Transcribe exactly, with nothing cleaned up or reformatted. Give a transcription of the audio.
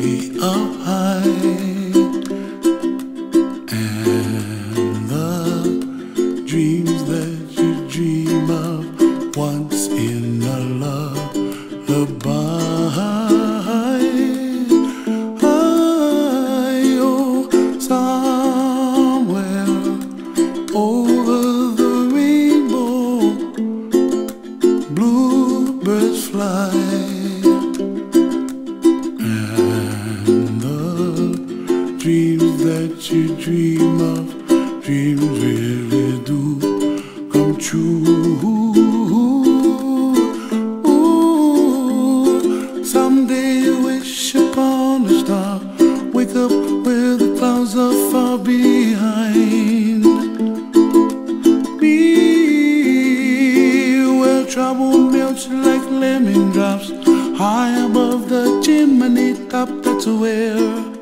up high, and the dreams that you dream of once in a lullaby. Bluebirds fly, and the dreams that you dream of, dreams really do come true. Ooh, someday you wish upon a star, wake up where the clouds are far behind. Trouble melts like lemon drops high above the chimney top. That's where